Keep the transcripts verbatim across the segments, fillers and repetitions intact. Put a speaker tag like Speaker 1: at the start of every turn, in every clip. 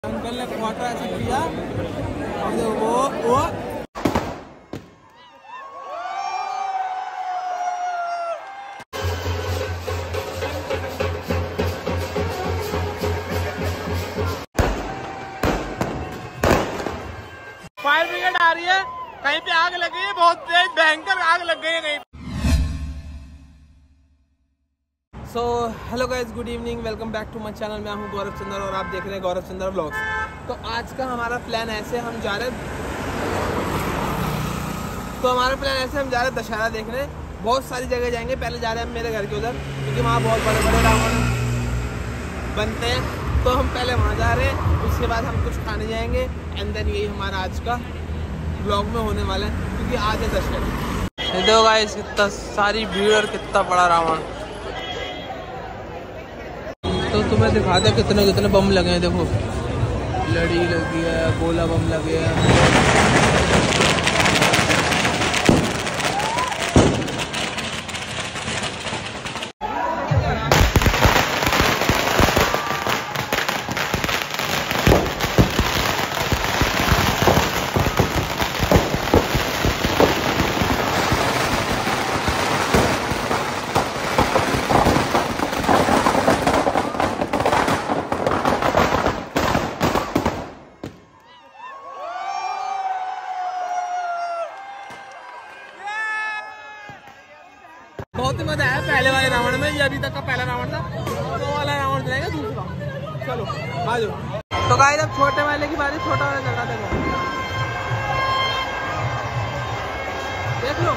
Speaker 1: Uncle ने quarter ऐसे किया और वो वो फायर ब्रिगेड आ रही है। कहीं पे आग लग गई है, बहुत तेज भयंकर आग लग गई है कहीं। So hello guys, good evening, welcome back to my channel. मैं हूं गौरव चंद्र और आप देख रहे हैं गौरव चंद्र व्लॉग्स। तो आज का हमारा प्लान ऐसे हम जा रहे तो हमारा प्लान ऐसे हम जा रहे हैं दशहरा देखने। बहुत सारी जगह जाएंगे। पहले जा रहे हैं हम मेरे घर के उधर, क्योंकि वहाँ बहुत बड़े बड़े रावण बनते हैं, तो हम पहले वहाँ जा रहे हैं। उसके बाद हम कुछ खाने जाएंगे एंड देन यही हमारा आज का ब्लॉग में होने वाला है, क्योंकि आज है दशहरा। देखो गाइस, कितना सारी भीड़ और कितना बड़ा रावण। तो तुम्हें दिखा दे कितने कितने बम लगे हैं। देखो, लड़ी लगी है, गोला बम लगे हैं। बहुत ही मजा आया पहले वाले रावण में। ये अभी तक का पहला रावण था, तो वाला रावण जाएगा दूसरा। चलो आ जाओ। तो गाइस, अब छोटे वाले की बारी। छोटा वाला जगह देखो, देख लो।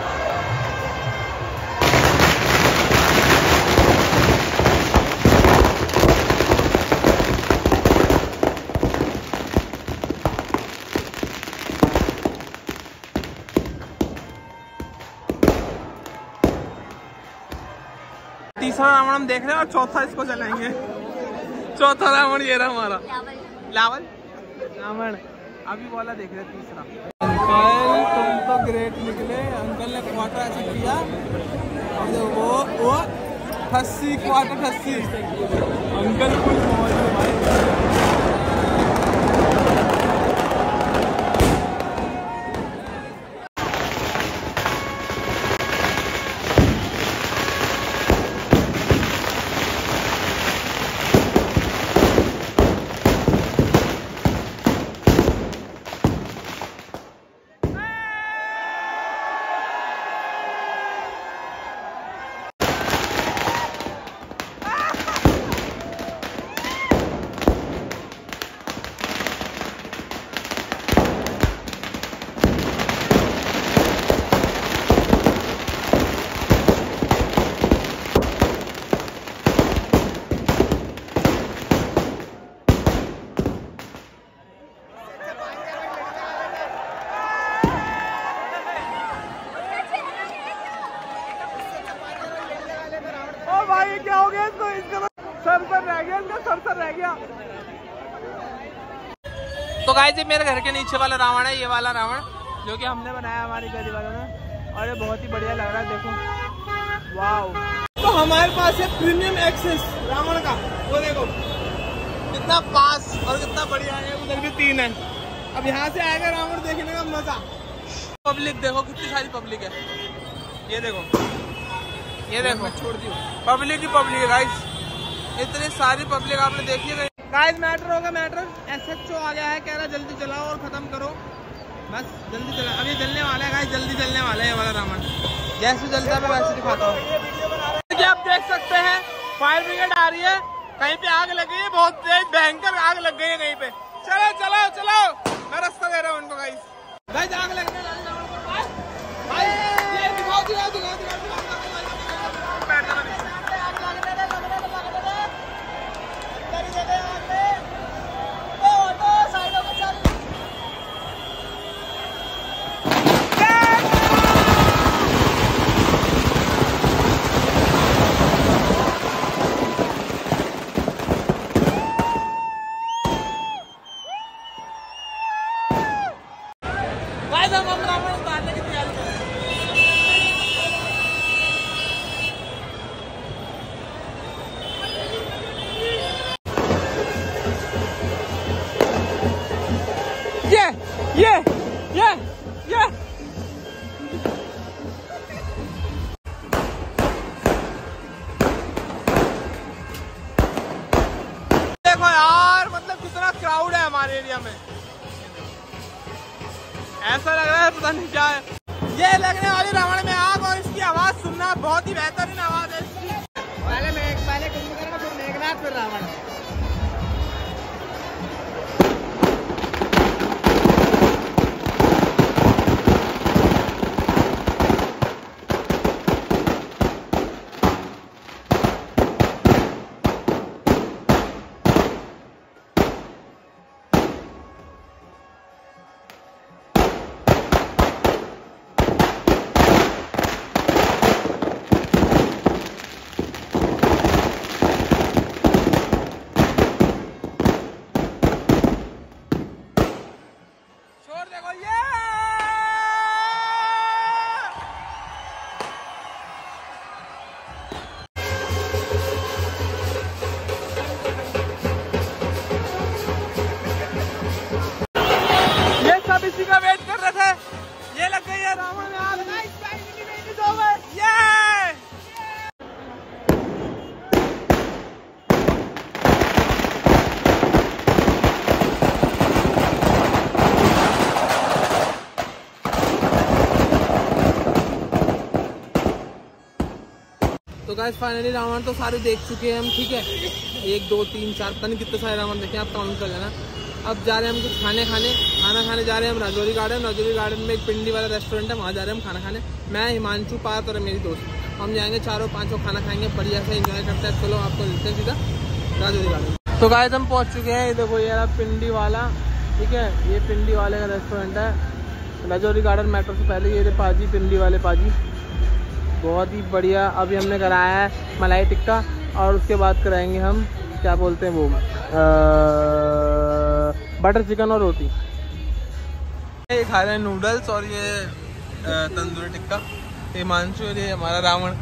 Speaker 1: तीसरा रावण हम देख रहे हैं और चौथा इसको चलाएंगे। चौथा रावण ये रहा हमारा लावल रावण। अभी वाला देख रहे हैं तीसरा। अंकल तुम तो ग्रेट निकले। अंकल ने क्वार्टर ऐसे किया और वो वो खस्सी क्वार्टर खस्सी। अंकल फुल मौज में भाई। भाई क्या हो गया इसको? इसका सर सर रह गया, इसका सर सर रह गया। तो गाइस, ये मेरे घर के नीचे वाला रावण है। ये वाला रावण जो कि हमने बनाया हमारी गली वालों ने, और ये बहुत ही बढ़िया लग रहा है। देखो, वाओ। तो हमारे पास है प्रीमियम एक्सेस रावण का। वो देखो कितना पास और कितना बढ़िया है। उधर भी तीन है। अब यहाँ से आएगा रावण देखने का मजा। पब्लिक देखो, कितनी सारी पब्लिक है। ये देखो, ये देखो, छोड़ दी पब्लिक ही पब्लिक है गाइस। इतनी सारी पब्लिक आपने देखी है गाइस। मैटर होगा मैटर। एसएचओ आ गया है, कह रहा जल्दी चलाओ और खत्म करो, बस जल्दी चला। अब ये जलने वाला है गाइस, जल्दी जलने वाला है ये वाला रावण। जैसे जलता है मैं वैसे दिखाता हूँ। आप देख सकते हैं फायर ब्रिगेड आ रही है। कहीं पे आग लग गई है, बहुत तेज भयंकर आग लग गई है कहीं पे। चलो चलो चलो, मैं रास्ता दे रहा हूँ उनको गाइस। गाइस आग लग गई है, दिखाओ दिखाओ दिखाओ दिखाओ। हम रावण उतारने की तैयारी कर रहे हैं। ये ये ये ये देखो यार, मतलब कितना क्राउड है हमारे एरिया में। ऐसा लग रहा है पता नहीं क्या है। ये लगने वाली रावण में आग, और इसकी आवाज सुनना बहुत ही बेहतरीन आवाज है इसकी।
Speaker 2: पहले मैं पहले कुंभकर्ण, फिर मेघनाथ, फिर रावण।
Speaker 1: इसी का वेट कर रहे थे। ये लग गई है रावण में आग। ये तो गाइस फाइनली रावण तो सारे देख चुके हैं हम, ठीक है। एक दो तीन चार पता नहीं कितने सारे रावण देखे, आप काउंट कर लेना। अब जा रहे हैं हम कुछ खाने खाने खाना खाने जा रहे हैं हम राजौरी गार्डन। राजौरी गार्डन में एक पिंडी वाला रेस्टोरेंट है, वहाँ जा रहे हैं हम खाना खाने। मैं, हिमांशु, पार्थ और मेरी दोस्त, हम जाएंगे चारों पांचों, खाना खाएंगे, बढ़िया से एंजॉय करते हैं। चलो आपको मिलते हैं सीधा राजौरी गार्डन। तो गाइस हम पहुँच चुके हैं। ये देखो ये रहा पिंडी वाला, ठीक है। ये पिंडी वाले का रेस्टोरेंट है राजौरी गार्डन मेट्रो से पहले। ये पाजी पिंडी वाले पाजी, बहुत ही बढ़िया। अभी हमने कराया है मलाई टिक्का, और उसके बाद कराएंगे हम क्या बोलते हैं वो आ, बटर चिकन और रोटी। ये खा रहे हैं नूडल्स और ये तंदूरी टिक्का। हिमांशु और ये हमारा रावण।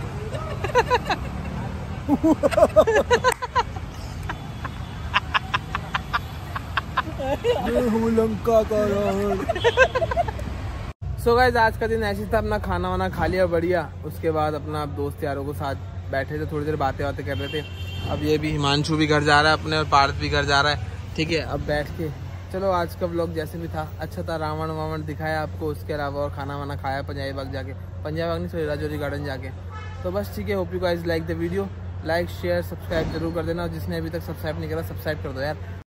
Speaker 1: लंका का रावण। सो गाइस आज का दिन ऐसे था, अपना खाना वाना खा लिया बढ़िया। उसके बाद अपना दोस्त यारों के साथ बैठे थे, थोड़ी देर बातें बातें कर रहे थे। अब ये भी हिमांशु भी घर जा रहा है अपने, और पार्थ भी घर जा रहा है, ठीक है। अब बैठ के चलो आज का व्लॉग जैसे भी था अच्छा था। रावण वावण दिखाया आपको, उसके अलावा और खाना वाना खाया पंजाबी बाग जाके, पंजाबी बाग नहीं सॉरी राजौरी गार्डन जाके। तो बस ठीक है, hope you guys like the video. Like share subscribe जरूर कर देना, और जिसने अभी तक सब्सक्राइब नहीं करा सब्सक्राइब कर दो यार।